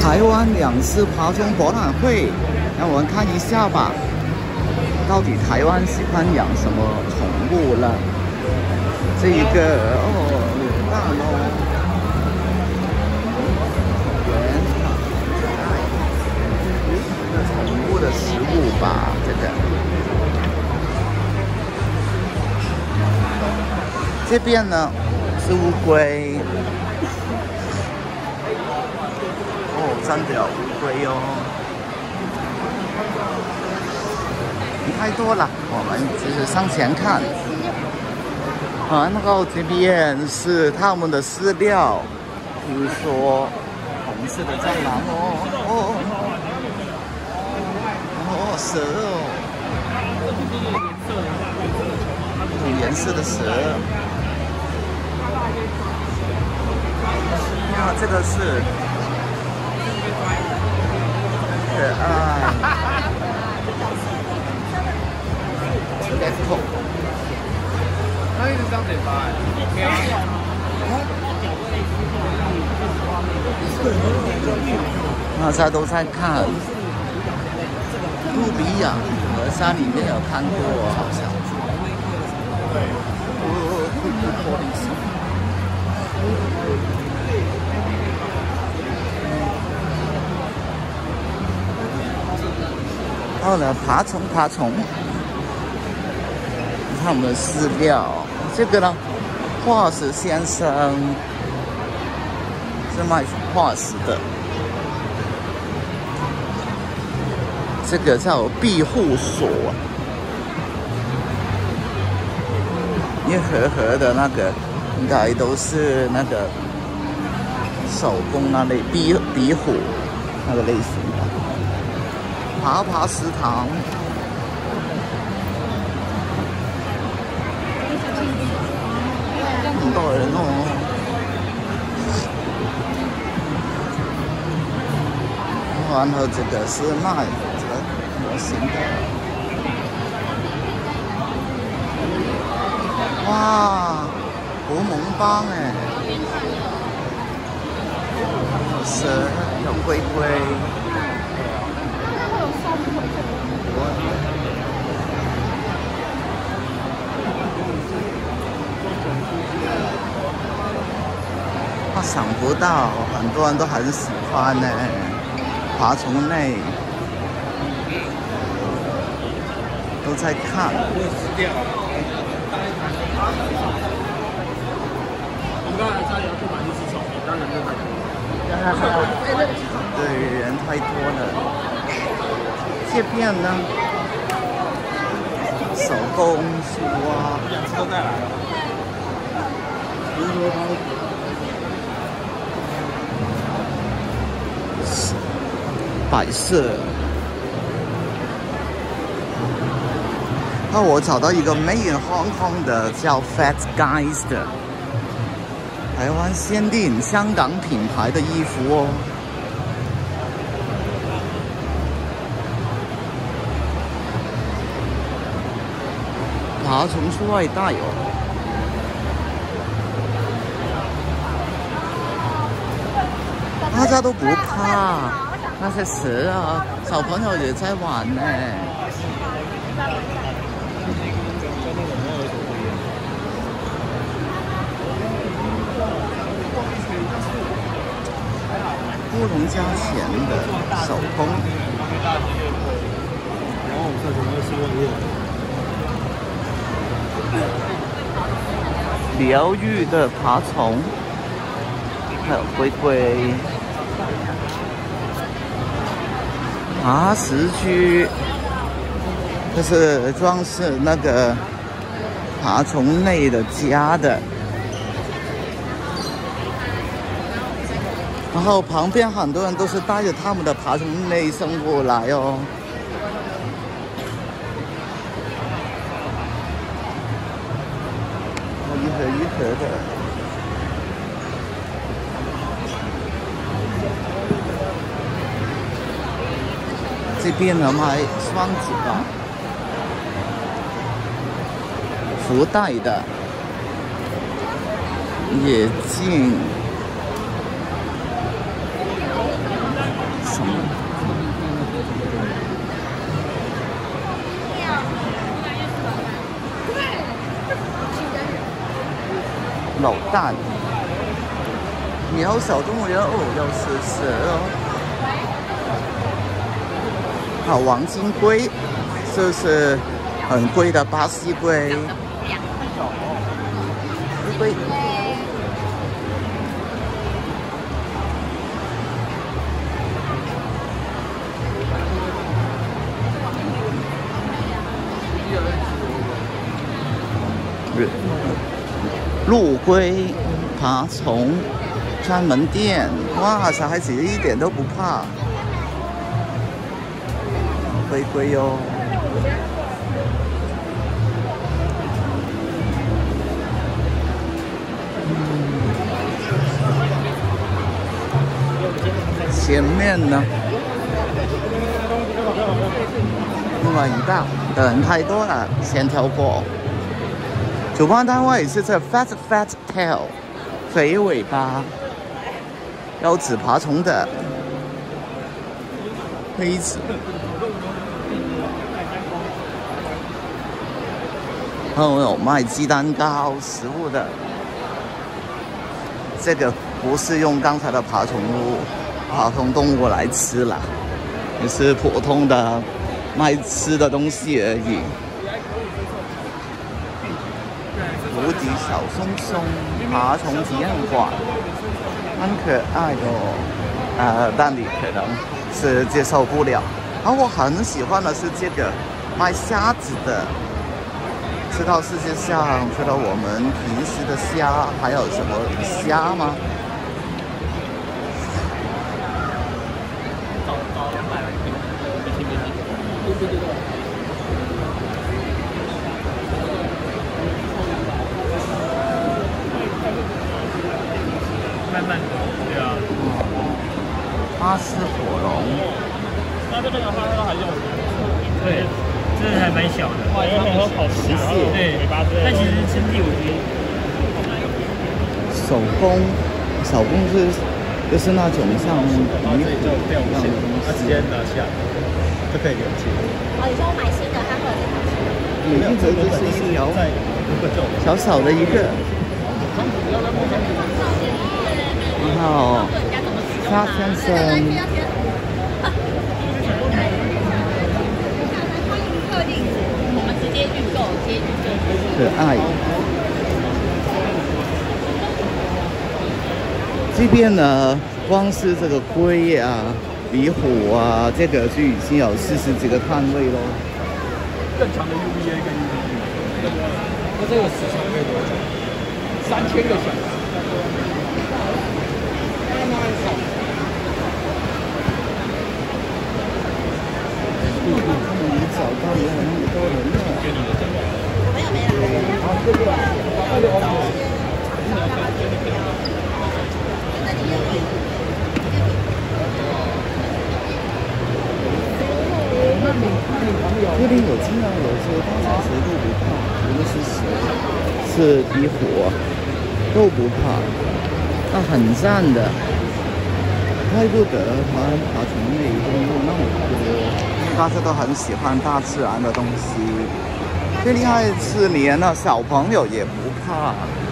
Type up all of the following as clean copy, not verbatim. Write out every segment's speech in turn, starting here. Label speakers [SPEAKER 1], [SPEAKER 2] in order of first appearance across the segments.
[SPEAKER 1] 台湾两栖爬虫博览会，让我们看一下吧。到底台湾喜欢养什么宠物了？这一个扭蛋哦，宠物的食物吧，这个。这边呢是乌龟。 真的有乌龟哦，太多了，我们只是上前看。然后这边是他们的饲料，比如说红色的蟑螂蛇哦，不同颜色的蛇。这个是。 可爱，有点痛。他一直张嘴巴大家都在看路比亚和山里面有看过，好像。到了爬虫，你看我们的饲料，这个呢，化石先生是卖化石的，这个叫庇护所，一盒盒的那个应该都是那个手工那类壁虎那个类型的。 爬食堂，很多人哦。然后这个是卖这个模型的，哇，狐獴棒哎，有蛇，有龟龟。 想不到，很多人都很喜欢呢。爬虫类都在看。
[SPEAKER 2] 我们刚才差点要去买一只虫，当然就买。
[SPEAKER 1] 对，人太多了。这边呢，手工书啊，
[SPEAKER 2] 两只都带来了。比如说它。
[SPEAKER 1] 摆设。那我找到一个 Made in Hong Kong 的，叫 Fat Guys 的，台湾限定香港品牌的衣服哦。爬虫出外带哦。 大家都不怕那些蛇啊，小朋友也在玩呢。不同价钱的手工。疗愈的爬虫，还有龟龟。 爬石区，这是装饰那个爬虫类的家的，然后旁边很多人都是带着他们的爬虫类生物来哦。一盒一盒的。 这边呢卖双子吧，福袋的眼镜， 老蛋。苗小动物园哦，又是蛇哦。好，黄金龟，就是很贵的巴西龟。龟。陆龟爬虫专门店，哇，小孩子一点都不怕，龟龟哟。前面呢，另外一道人太多了，先跳过。主办单位是这 Fat Tail 肥尾巴腰子爬虫的杯子，还有卖鸡蛋糕食物的。这个不是用刚才的爬虫动物来吃了，也是普通的卖吃的东西而已。无敌小松松爬虫体验馆，很可爱哦。但你可能是接受不了。我很喜欢的是这个卖虾子的。知道世界上除了我们平时的虾，还有什么虾吗？
[SPEAKER 3] 慢慢的，对啊。
[SPEAKER 1] 巴斯火龙，
[SPEAKER 3] 那这个的话，它还是对，这还蛮小的，哇，它们好细细，对，但其实身体我觉得
[SPEAKER 1] 手工就是那种像鱼虎一样的东西，
[SPEAKER 3] 它直接拿下就可以连接。
[SPEAKER 2] 哦，你说我买新的，它会有这条线？
[SPEAKER 1] 一直就是一条小小的一个。然后沙先生，
[SPEAKER 2] 我们直接预购，
[SPEAKER 1] 可爱。这边呢，光是这个龟啊、壁虎啊，这个就已经有40几个摊位咯。
[SPEAKER 3] 更长的 UVA 跟 UVB， 那这个时长可以多久？3000个小时。
[SPEAKER 1] 你找到也很多人了。
[SPEAKER 2] 没有。
[SPEAKER 1] 这边有经常有说大家谁都不怕，无论是蛇、是壁虎都不怕，那很赞的。怪不得爬虫类动物那么多，大家都很喜欢大自然的东西。最厉害是连那小朋友也不怕。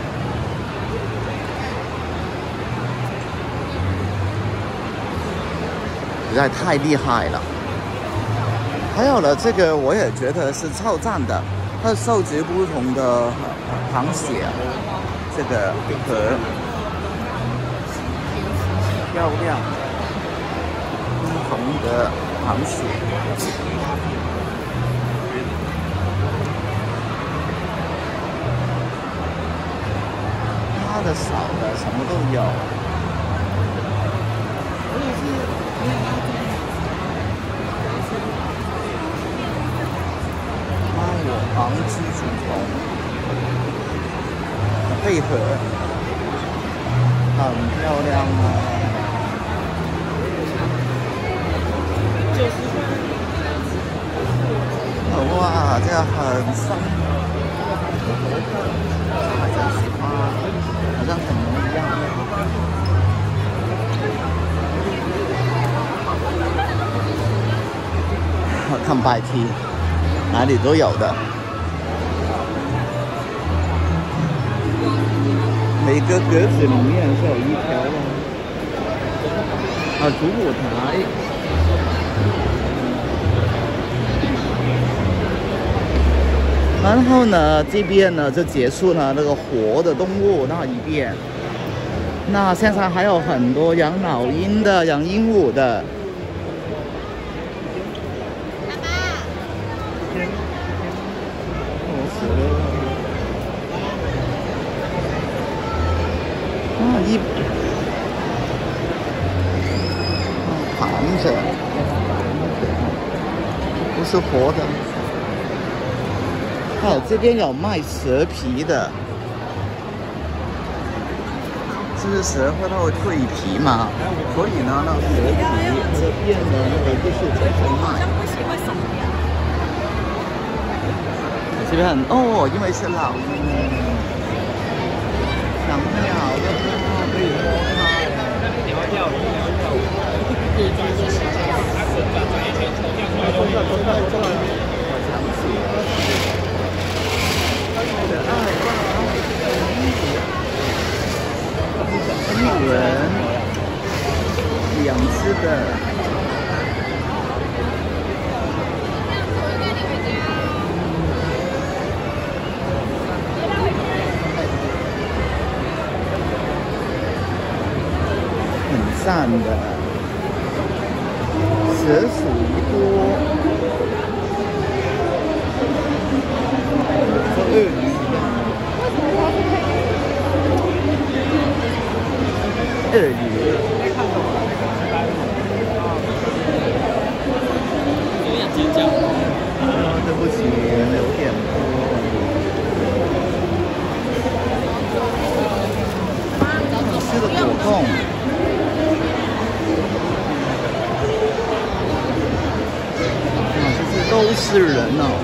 [SPEAKER 1] 实在太厉害了。还有了，这个我也觉得是超赞的，它收集不同的螃蟹，这个壳漂亮，不同的螃蟹。大的、小的，什么都有。黄蜘蛛虫贝壳很漂亮啊！哇，这个很深，还真喜欢，好像恐龙一样。看白梯，哪里都有的。 每个格子里面是有一条的。啊，主舞台。然后呢，这边呢就结束了那个活的动物那一边。那现在还有很多养老鹰的、养鹦鹉的。
[SPEAKER 2] 爸爸，
[SPEAKER 1] 哦，死了。啊，盘子，不是活的。哦，这边有卖蛇皮的，就是蛇会它会蜕皮嘛，所以呢，那蛇皮这边的那个就是在卖。这边很哦，因为是老鹰，小鸟的话可以摸它。你要钓鱼，你要钓鱼。可以抓住石头，它伸转转一圈，抽掉出来，抽掉，我想起了。日文养殖的，很赞的，蛇属于多，和鳄鱼一样。鳄鱼，有点尖叫。对不起，有点多。吃的果冻。这些都是人哦。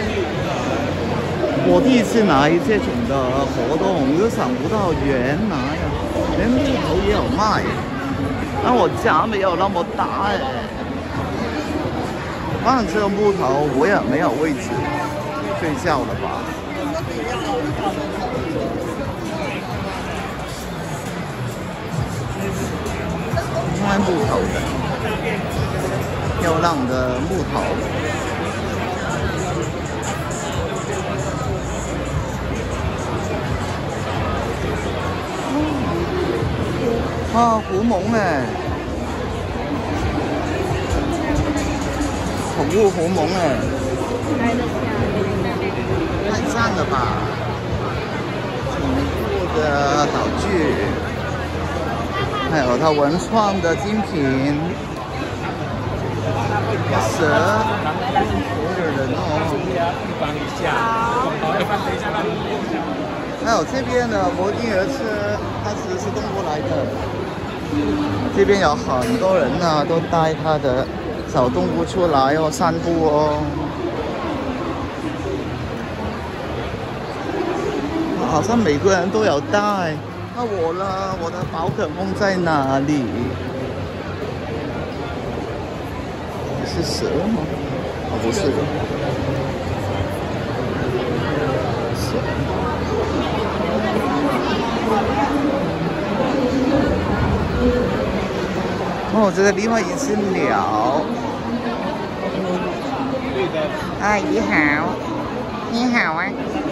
[SPEAKER 1] 我第一次来这种的活动，我就想不到原来啊。连木头也有卖，但我家没有那么大哎。反正这个木头我也没有位置睡觉了吧？卖木头的，漂亮的木头。啊，狐獴哎，宠物狐獴哎，太赞了吧！宠物的道具，还有它文创的精品，蛇，活着人哦。还有这边的摩天轮车，它其实是动物来的。这边有很多人呢，都带他的小动物出来哦，散步哦。好像每个人都有带。那我呢？我的宝可梦在哪里？是蛇吗？哦，不是。哦，这个地方也是鸟。阿姨好，你好啊。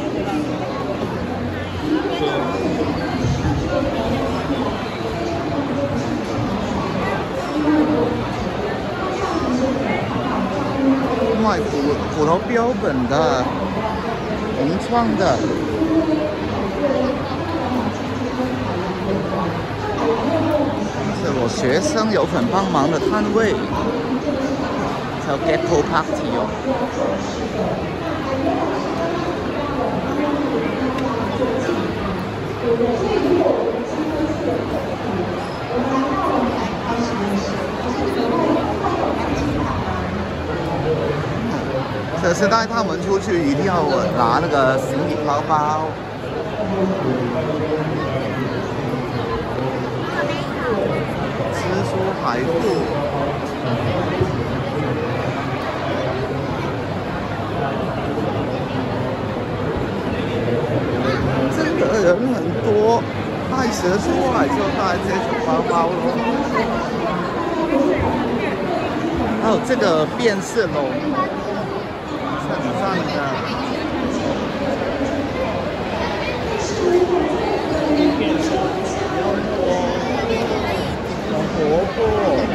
[SPEAKER 1] 卖骨头标本的，文创的。是我学生有份帮忙的摊位，叫 Gecko Party 哦。这是带他们出去一定要拿那个行李包包。蜘蛛海兔，这个人很多， 还有这个变色龙，很赞的。很活泼。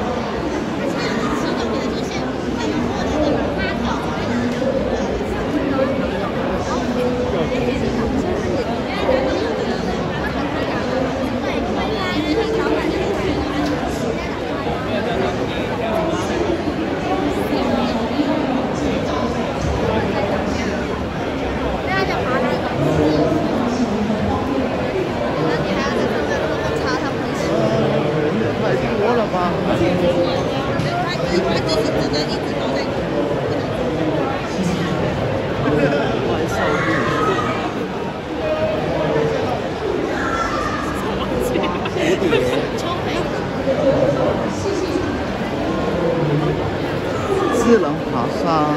[SPEAKER 1] 智能爬山，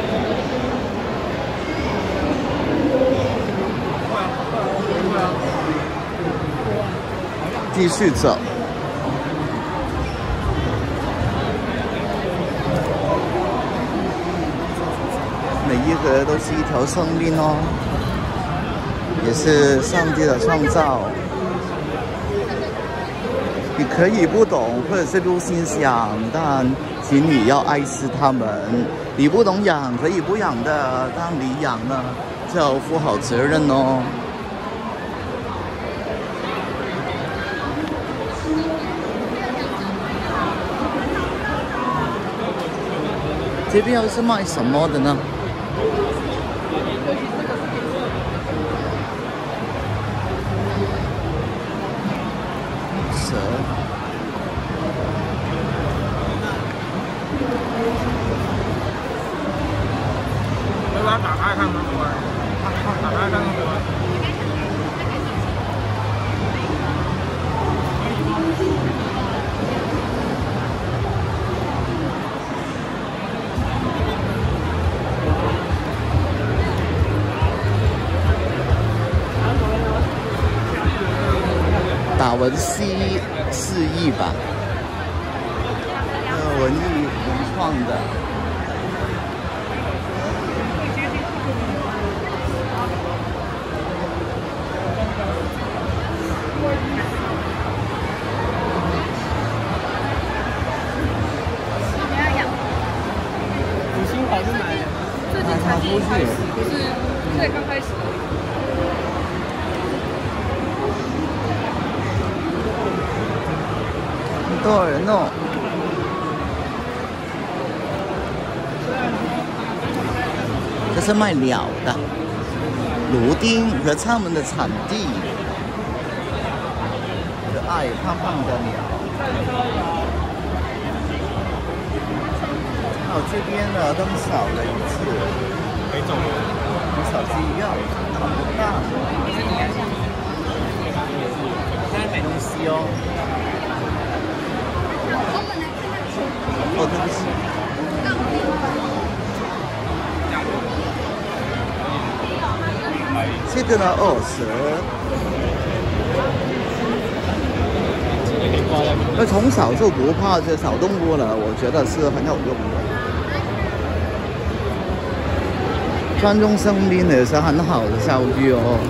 [SPEAKER 1] 继续走。每一个都是一条生命哦，也是上帝的创造。你可以不懂，或者是不欣赏，但请你要爱惜它们。你不懂养，可以不养的，但你养了就要负好责任哦。这边又是卖什么的呢？蛇。
[SPEAKER 3] 要把它打开看吗？打开看看。
[SPEAKER 1] 达文西示意吧，文创的。
[SPEAKER 3] 你新跑去买的？
[SPEAKER 2] 最近才第一开始，不是对刚开始。
[SPEAKER 1] 多少人哦？这是卖鸟的，芦丁和它们的产地。可爱胖胖的鸟。还有这边呢，更少了一次。
[SPEAKER 3] 没走。
[SPEAKER 1] 跟小鸡一样，好大。买东西哦。哦，对不起。这个呢，蛇。那从小就不怕这小动物了，我觉得是很有用的。尊重生命也是很好的教育哦。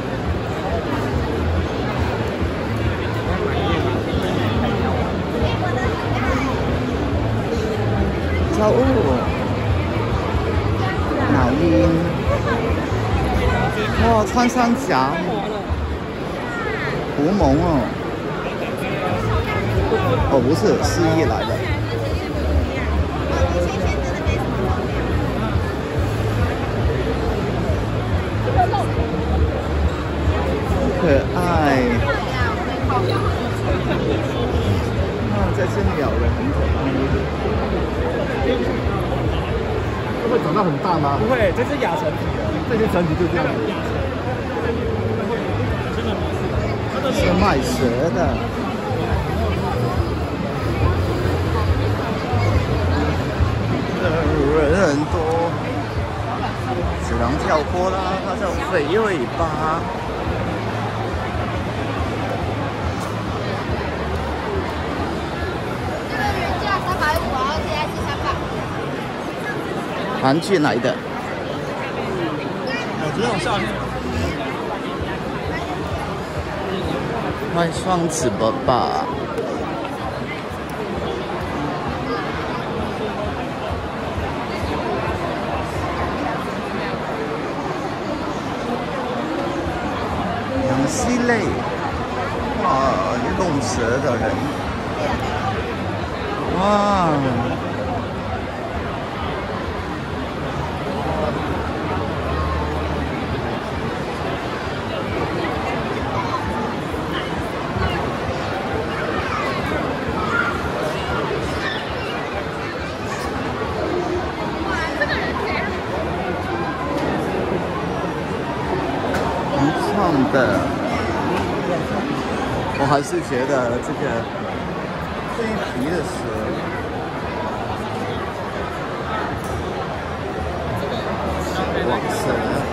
[SPEAKER 1] 鸟鹰，哇，穿山甲，狐獴哦，哦，不是，蜥蜴来的。可爱。这只鸟人很可爱。会长到很大吗？
[SPEAKER 3] 不会，这是亚成体的，
[SPEAKER 1] 这些成体就这样子。是卖蛇的。人很多，只能跳过啦，它叫肥尾巴。
[SPEAKER 2] 这个原价350，然后现在是
[SPEAKER 1] 韩剧来的。
[SPEAKER 3] 我觉得我夏天。
[SPEAKER 1] 卖双子爸爸。养蜥类，哇，弄蛇的人，哇。的，我还是觉得这个蜕皮的蛇，网蛇，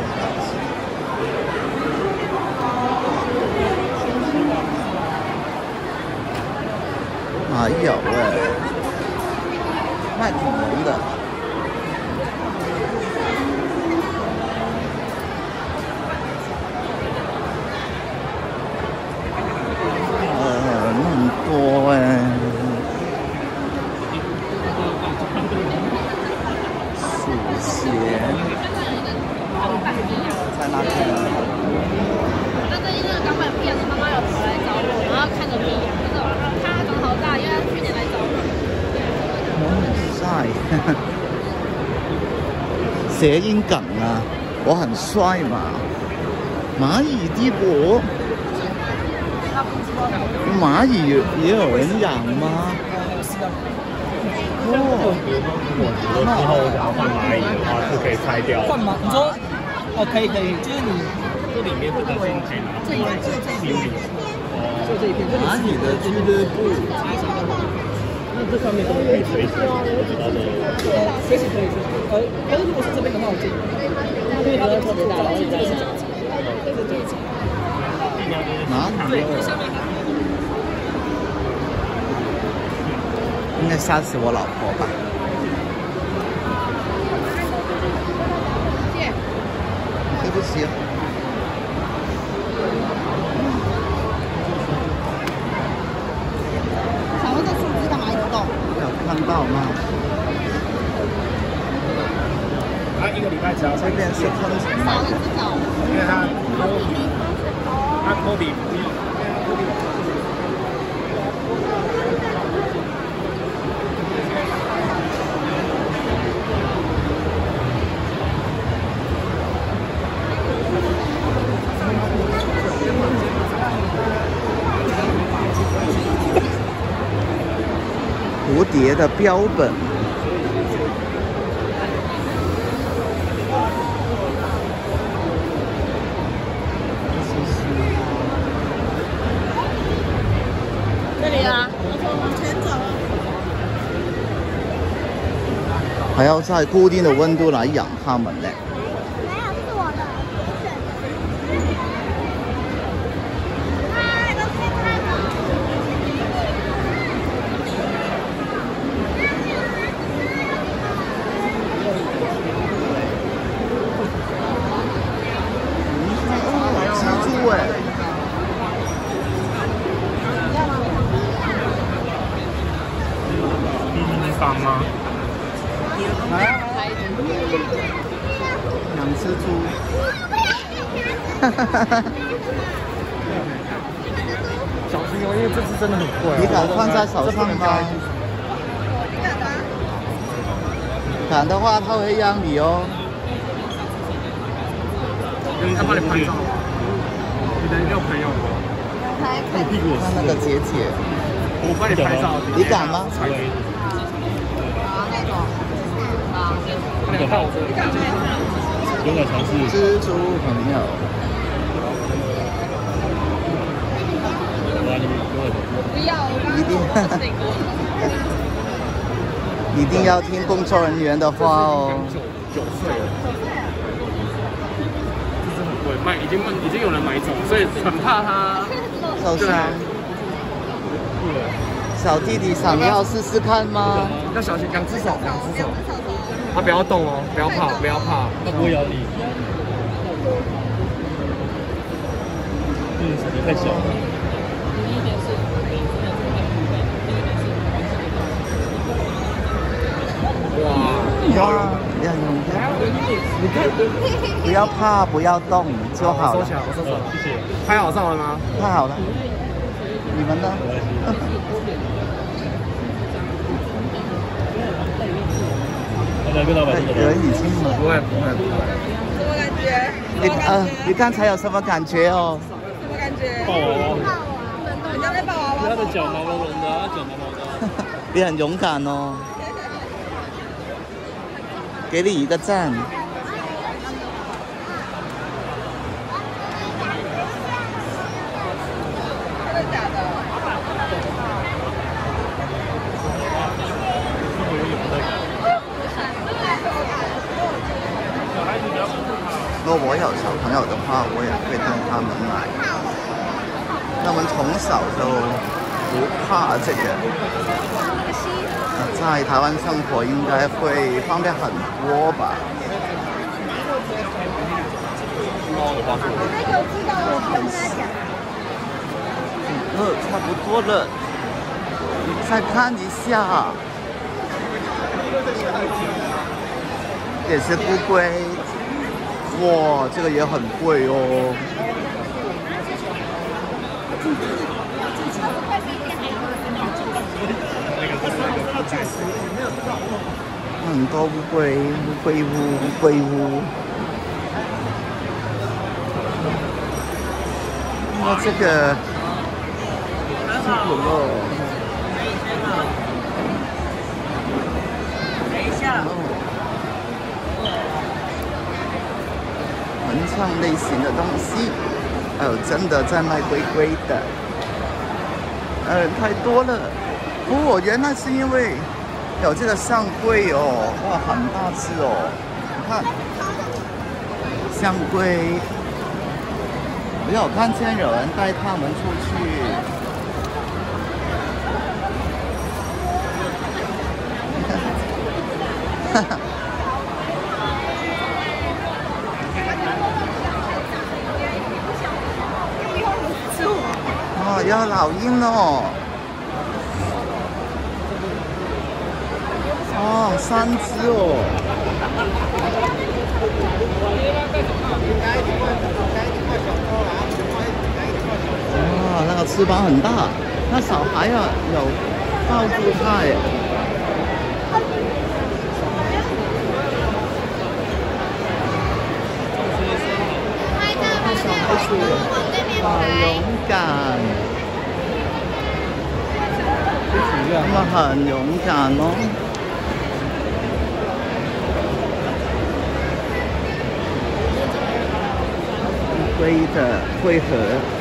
[SPEAKER 1] 还有卖恐龙的。多哎，鼠钳在那边。
[SPEAKER 2] 那最近那个港版片的妈妈有跑来找我，然后看着屁，他说他长好大，因为他去年来找我。
[SPEAKER 1] 帅，谐音梗啊，我很帅嘛。蚂蚁帝国。蚂蚁也有人养吗？哦，
[SPEAKER 3] 之后我想要换蚂蚁的话，是可以拆掉。
[SPEAKER 4] 换吗？你说，哦，可以，就是你
[SPEAKER 3] 这里面这个新菌啊，
[SPEAKER 4] 这一片，就这一片，
[SPEAKER 1] 蚂蚁的俱乐部。
[SPEAKER 3] 那这上面都可以随时
[SPEAKER 4] 随时可以。但是如果是这边的话，我建议，因为它特别大，然后这个是脚趾，
[SPEAKER 1] 哪里？应该杀死我老婆吧？对不起。
[SPEAKER 2] 想问这数字干嘛一直动？
[SPEAKER 1] 有看到吗？
[SPEAKER 3] 一个礼拜只要
[SPEAKER 1] 这边是坑什么的？
[SPEAKER 3] 因为它托比。
[SPEAKER 1] 蝴蝶的标本。
[SPEAKER 2] 这里啊，往前走。
[SPEAKER 1] 还要在固定的温度来养它们呢。
[SPEAKER 2] 没有，是我的。嗨，都可以看到。
[SPEAKER 1] 蜘蛛哎！
[SPEAKER 3] 方吗？
[SPEAKER 1] 养蜘蛛。
[SPEAKER 3] 小心哦，因为这只真的很贵。
[SPEAKER 1] 你敢放在手上吗？敢的话，他会让你哦。
[SPEAKER 3] 他帮你拍照吗？你的有朋友吗？
[SPEAKER 2] 看
[SPEAKER 3] 屁股
[SPEAKER 1] 看那个姐姐，
[SPEAKER 3] 我帮你拍照。
[SPEAKER 1] 你敢吗？
[SPEAKER 3] 那个看我这个，勇敢尝试。
[SPEAKER 1] 蜘蛛朋友。
[SPEAKER 2] 不要，
[SPEAKER 1] 一定要听工作人员的话哦。
[SPEAKER 3] 9岁了，这是很贵，已经有人买走，所以很怕它
[SPEAKER 1] 受伤。小弟弟想要试试看吗？
[SPEAKER 3] 要小心，两只手。
[SPEAKER 5] 它不要动哦，不要怕，不要怕，
[SPEAKER 3] 它不会咬你。手太小了。
[SPEAKER 5] 哇，
[SPEAKER 1] 要勇敢，你看，不要怕，不要动就好了。
[SPEAKER 5] 收起来，我收手，谢谢。拍好照了吗？
[SPEAKER 1] 拍好了。你们呢？人已经了。
[SPEAKER 5] 不会不会不会。
[SPEAKER 4] 什么感觉？
[SPEAKER 1] 你刚才有什么感觉哦？
[SPEAKER 4] 什么感觉？
[SPEAKER 3] 抱娃娃。
[SPEAKER 4] 人家在抱娃娃。
[SPEAKER 3] 他的脚毛茸茸的，他脚毛毛的。
[SPEAKER 1] 你很勇敢哦。给你一个赞。
[SPEAKER 4] 真的假的？
[SPEAKER 1] 如果我有小朋友的话，我也会带他们来。他们从小就不怕这个，在台湾生活应该会方便很多吧。
[SPEAKER 2] 他有知道，我不用跟他讲。
[SPEAKER 1] 差不多了，你再看一下，也是乌龟。哇，这个也很贵哦。很多乌龟，乌龟屋，乌龟屋。那这个辛苦了。
[SPEAKER 4] 等一下。
[SPEAKER 1] 文创类型的东西，还有真的在卖龟龟的，太多了。哦，原来是因为有这个象龟哦，哇，很大只哦，你看，象龟，我有看见有人带他们出去。哈哈。哦，有老鹰哦！哦，3只哦！哇，那个翅膀很大，那小孩啊有抱住它耶。好勇敢，他们很勇敢哦。龟的龟壳，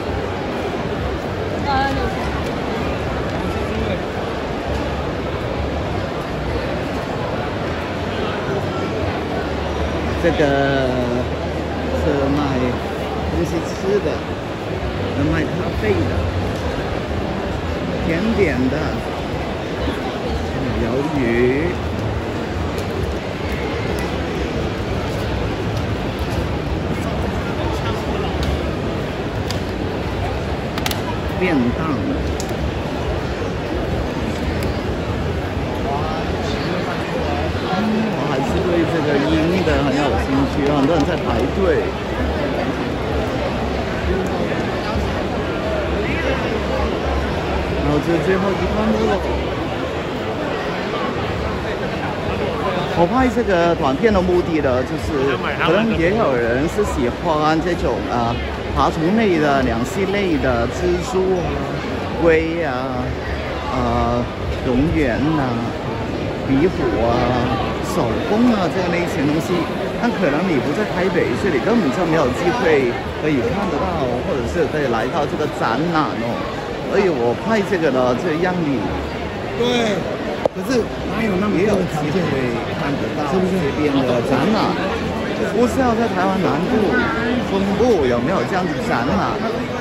[SPEAKER 1] 这个是卖东西吃的。能卖咖啡的、甜点的、鱿鱼、便当。我还是对这个鹰的很有兴趣，很多人在排队。然后这最后一段路了。我拍这个短片的目的呢，就是可能也有人是喜欢这种爬虫类的、两栖类的，蜘蛛啊、龟啊、蝾螈啊、壁虎啊、手工啊这样的一些东西。但可能你不在台北，所以你根本就没有机会可以看得到，或者是可以来到这个展览哦。所以我拍这个呢，就让你
[SPEAKER 5] 对，可是哪有那么多条件会看得到这边的展览？
[SPEAKER 1] 不知道在台湾南部、中部有没有这样子展览？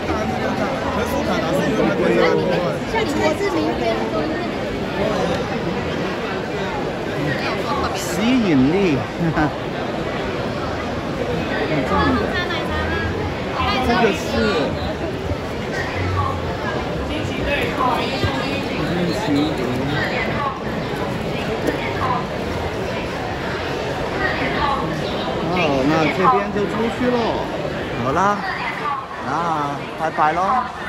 [SPEAKER 2] 像你这是明天
[SPEAKER 1] 吸引力这个是。哦，那这边就出去喽。好啦，那拜拜喽。